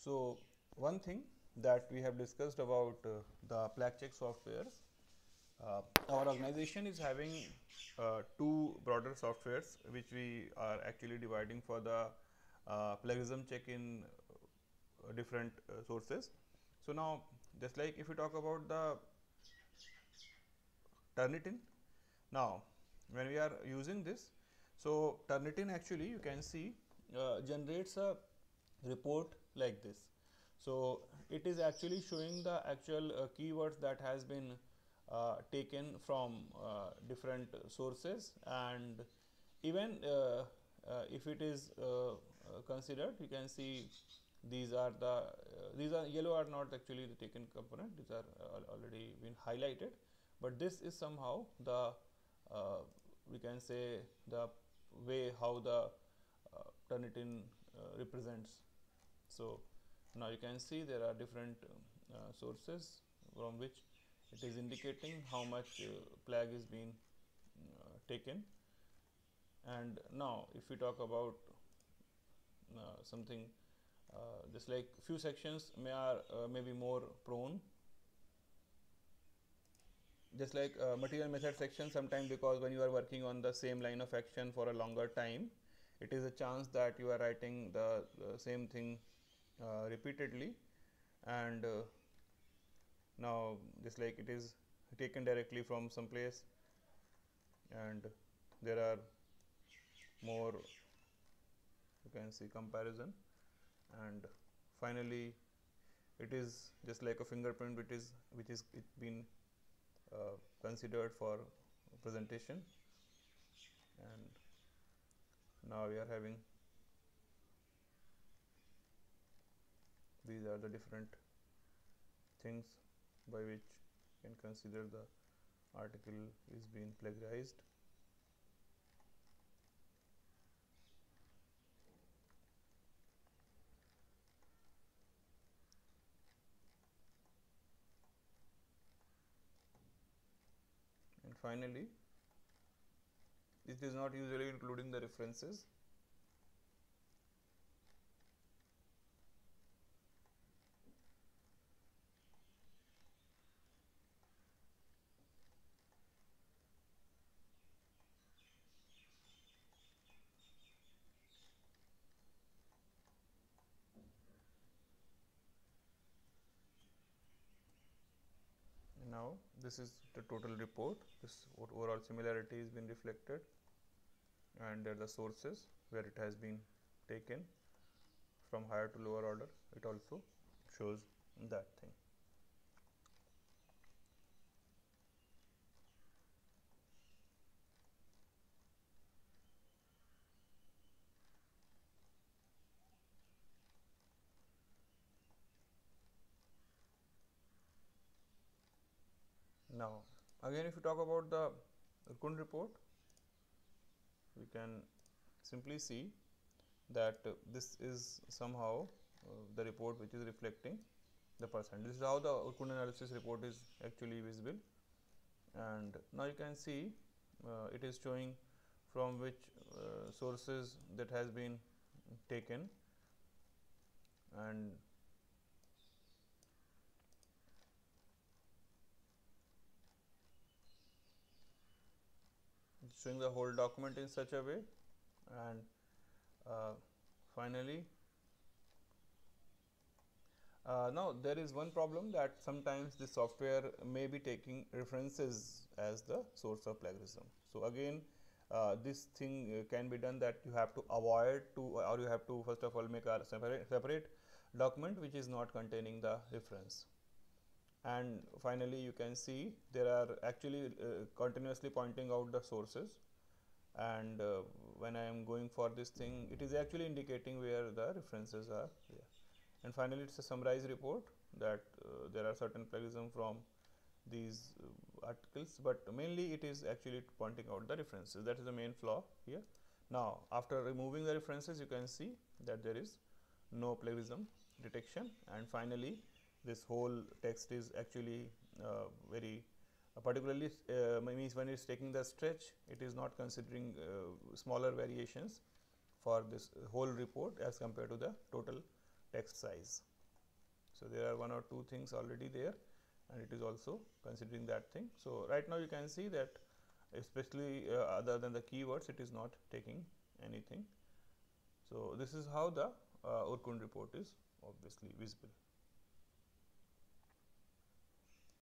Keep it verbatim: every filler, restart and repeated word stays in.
So, one thing that we have discussed about uh, the plague check softwares, uh, our organization is having uh, two broader softwares which we are actually dividing for the uh, plagiarism check in uh, different uh, sources. So, now just like if we talk about the Turnitin, now when we are using this, so Turnitin actually you can see uh, generates a report like this. So, it is actually showing the actual uh, keywords that has been uh, taken from uh, different sources, and even uh, uh, if it is uh, uh, considered, you can see these are the uh, these are yellow are not actually the taken component, these are uh, already been highlighted, but this is somehow the uh, we can say the way how the uh, Turnitin uh, represents. So, now you can see there are different uh, sources from which it is indicating how much uh, plague is being uh, taken. And now if we talk about uh, something uh, just like few sections may are uh, maybe more prone, just like uh, material method section, sometimes because when you are working on the same line of action for a longer time, it is a chance that you are writing the, the same thing uh, repeatedly, and uh, now just like it is taken directly from some place, and there are more you can see comparison, and finally it is just like a fingerprint which is which is it been uh, considered for presentation, and now we are having these are the different things by which you can consider the article is being plagiarized. And finally, it is not usually including the references. Now this is the total report. This overall similarity has been reflected, and there are the sources where it has been taken from higher to lower order. It also shows that thing. Now again, if you talk about the Rukun report, we can simply see that uh, this is somehow uh, the report which is reflecting the percent. This is how the Rukun analysis report is actually visible, and now you can see uh, it is showing from which uh, sources that has been taken, and showing the whole document in such a way, and uh, finally uh, now there is one problem that sometimes the software may be taking references as the source of plagiarism. So again, uh, this thing uh, can be done that you have to avoid to, or you have to first of all make a separate, separate document which is not containing the reference. And finally you can see there are actually uh, continuously pointing out the sources, and uh, when I am going for this thing, it is actually indicating where the references are there. And finally it's a summarized report that uh, there are certain plagiarism from these uh, articles, but mainly it is actually pointing out the references. That is the main flaw here. Now after removing the references, you can see that there is no plagiarism detection, and finally this whole text is actually uh, very uh, particularly uh, means when it's taking the stretch, it is not considering uh, smaller variations for this whole report as compared to the total text size. So there are one or two things already there, and it is also considering that thing. So right now you can see that especially uh, other than the keywords, it is not taking anything. So this is how the uh, Orkun report is obviously visible.